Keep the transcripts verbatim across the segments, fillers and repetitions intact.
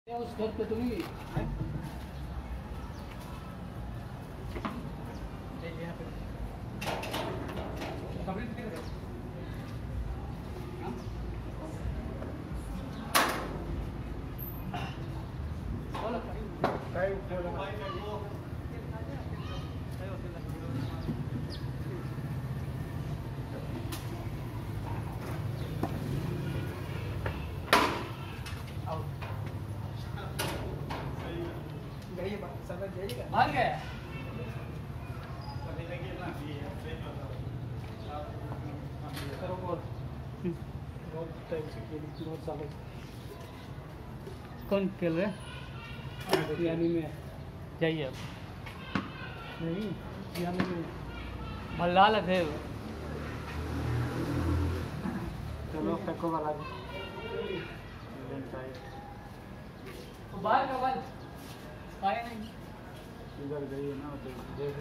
उस घर पे तुम ही मान गए कौन खेल रहे पियानी में जाइए नहीं पियानी में भल्लाल है फिर चलो फेंको वाला बाहर का बाल आया नहीं इधर गई है ना तो देख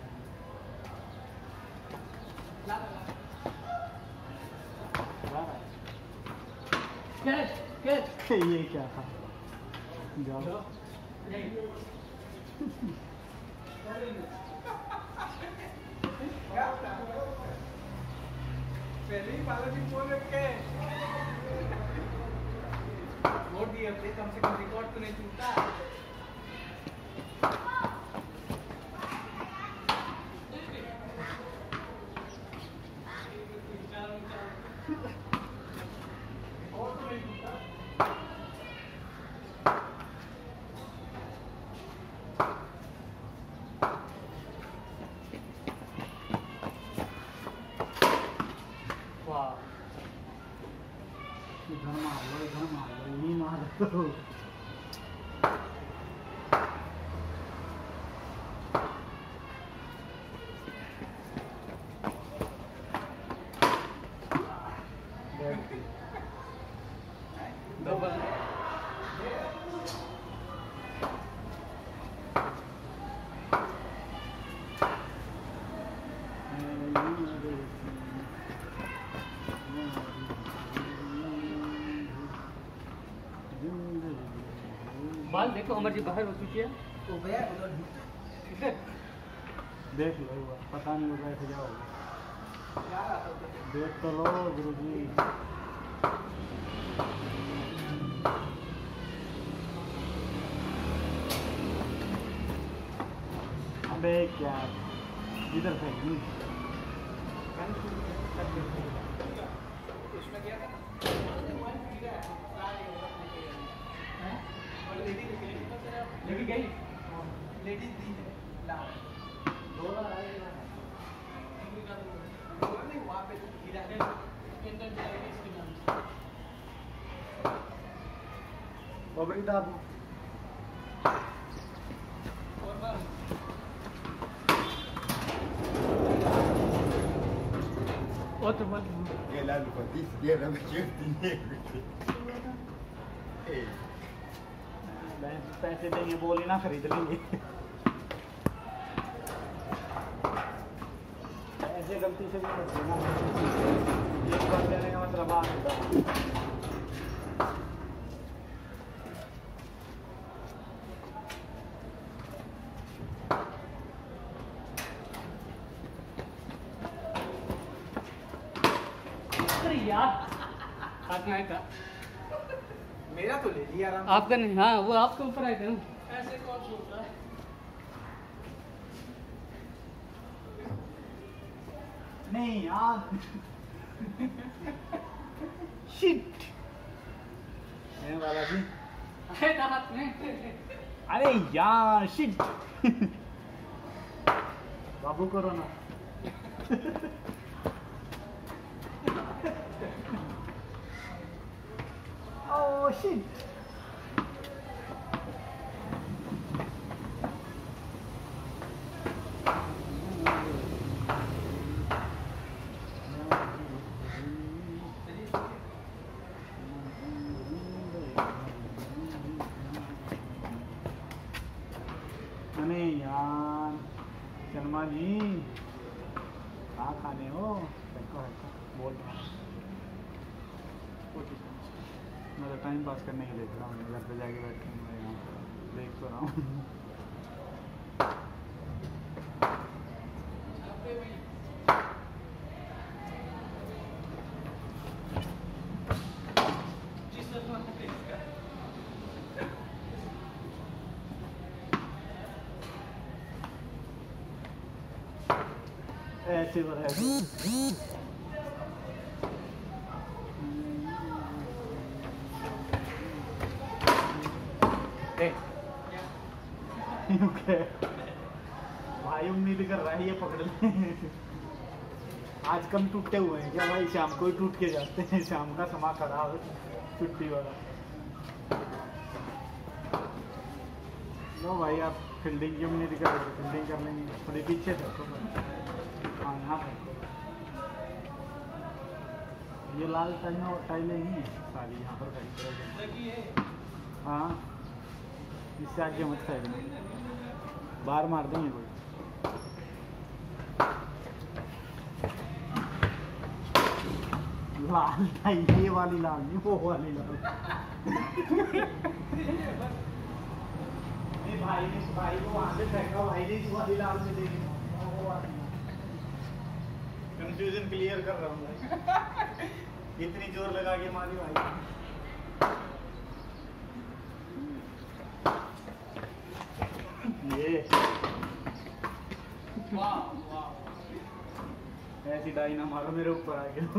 कैच कैच ये क्या था जाओ पहले ही बाला जी बोल रखे वोट दिए अपने कम से कम रिकॉर्ड तो नहीं टूटा घर मार लो घर मार लो नहीं मार दो बाल देखो अमर जी बाहर हो चुकी है तो भैया देख लो पता नहीं होगा ऐसे जाओगे देख तो लो गुरुजी अबे क्या इधर से इसमें क्या था लेडी गई लेडी दी ला डॉलर आएगा नहीं वहां पे गिरा है इंटर जाएगी इसके नाम से बबरी दाब और बार outro mano ये लाल को तीस ये ना मैं क्यों नहीं ए पैसे देंगे बोल ही ना खरीद लेंगे ऐसे गलती से भी मत देना एक बार देने का मतलब आ होता अरे यार हाथ में आएगा मेरा तो ले लिया आराम आपका नहीं हाँ वो आपके ऊपर आएगा ना ऐसे कौन सोचता है नहीं यार शिट है वाला जी अरे हाथ में अरे यार शिट बाबू करो ना Oh shit! अरे यार शर्मा जी क्या खाने हो बोल ऐसा टाइम पास करने के लिए खड़ा हूँ, घर पे जाके बैठूँगा यहाँ पर देख तो रहा हूँ। ऐसे भाई उम्मीद कर रहा है ये पकड़ ले। आज कम टूटे हुए हैं क्या भाई? शाम को ही टूट के जाते हैं, शाम का समा खराब छुट्टी वाला। लो भाई आप फील्डिंग की उम्मीद कर रहे, फील्डिंग कर लेंगे, थोड़ी पीछे थे। हाँ यहाँ पे ये लाल टाइलें टाइलें ही हैं सारी यहाँ पर खड़ी है। हाँ इससे आगे मत फेंकना, बाहर मार देंगे कोई। लाल टाइल, ये वाली लाल नहीं, वो वाली लाल। नहीं भाई ने भाई को वहाँ से फेंका, भाई ने इस वाली लाल से देखी। कंफ्यूजन क्लियर कर रहा हूँ भाई। इतनी जोर लगा के मारी भाई। ये वाह वाह, ऐसी डाई ना मारो मेरे ऊपर आ गया।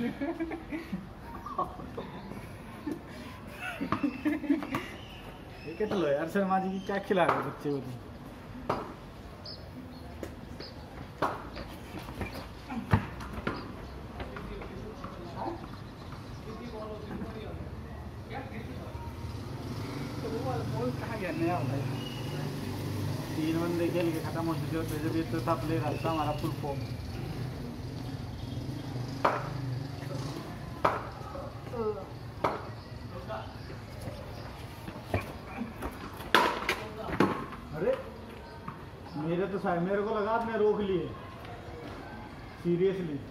ये क्या लो यार, शर्मा जी की क्या खिला रहे बच्चे को? नया होता है, तीन बंदे खेल के खत्म हो चुके होते जब ये तो था प्लेयर आता हमारा फुल फॉर्म। अरे मेरे तो शायद मेरे को लगा आपने रोक लिए सीरियसली।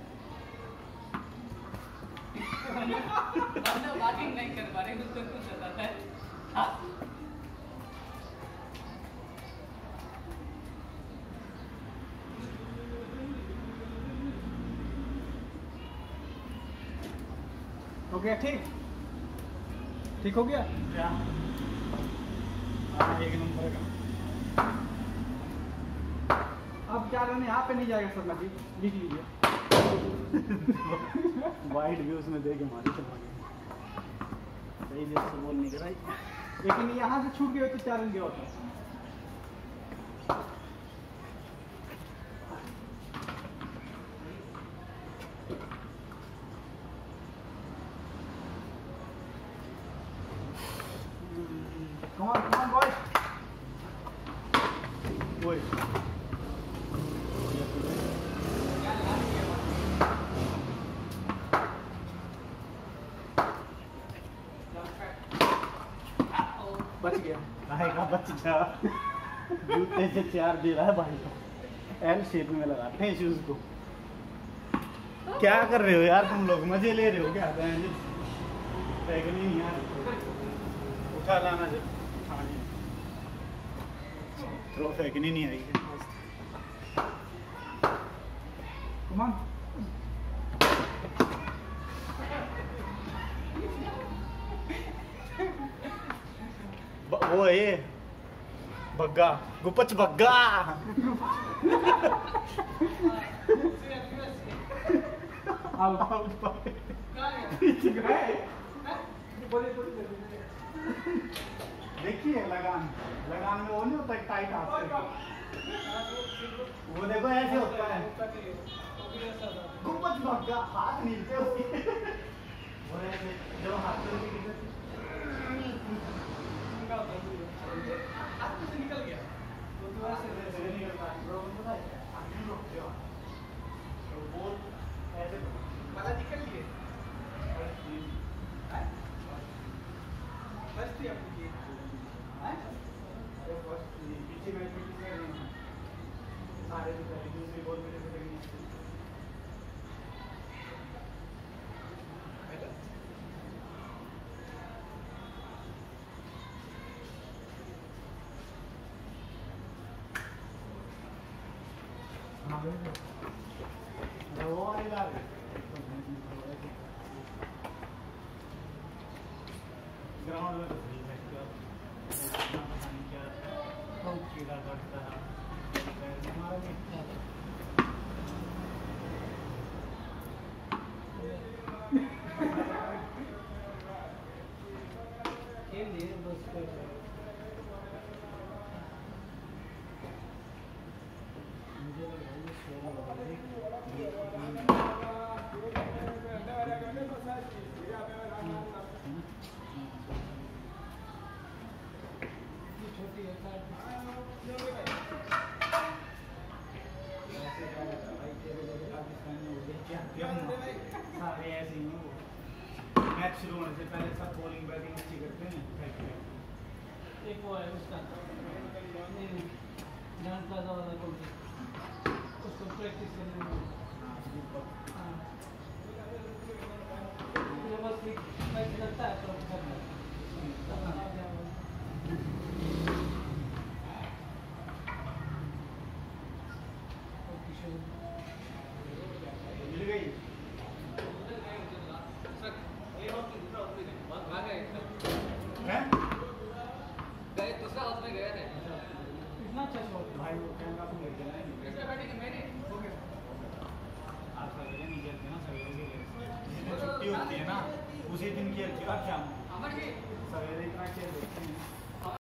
वॉकिंग नहीं कर पा रहे, कुछ कुछ बताता है। हो गया ठीक, ठीक हो गया क्या? एक नंबर का। अब क्या रन यहाँ पे नहीं जाएगा शर्मा जी, लिख लीजिए। वाइड भी उसमें दे के मारी तो सही देर से बोल नहीं कराई, लेकिन यहाँ से छूट गए तो चार रन गया होता। Come on, come on, boys. Boy. बच गया, आएगा बच गया। जूते से चार दे रहा है भाई को, एल शेप में लगाते हैं शूज को। क्या कर रहे हो यार तुम लोग, मजे ले रहे हो क्या? नहीं यार, उठा लाना जब थ्रो फेंकनी नहीं आई है। Come on. वो है ये बग्गा, गुपच बग्गा। देखिए लगान, लगान में वो नहीं होता है टाइट हाथ से, वो देखो ऐसे होता है गुपच बग्गा, हाथ नीचे होती है और ऐसे जब हाथ से निकल गया तो दोबारा से निकलता है। वाला निकल लिए फर्स्ट ही अपनी पीछे मैच में सारे दूसरी बॉल में वो वाली ला रहे ग्राउंड में तो सही है क्या पता नहीं क्या कीड़ा काटता है हमारा भी खेल लिए बस मुझे लग रहा है सो छोटी है सारे ऐसे ही हैं मैच शुरू होने से पहले सब बॉलिंग बैटिंग अच्छी करते हैं। एक वो है उसका डांस प्लाजा वाला कौन उसको प्रैक्टिस करने में हाँ बस मैच लगता है तो करना मिल गई हैं दूसरा हाउस में गए थे इतना अच्छा शॉट भाई वो कैमरा को लेके ना इसमें बैठे कि मैंने हो गया आप सवेरे नहीं खेलते ना सवेरे के लिए छुट्टी होती है ना उसी दिन खेलते हो क्या अमर जी सवेरे इतना खेल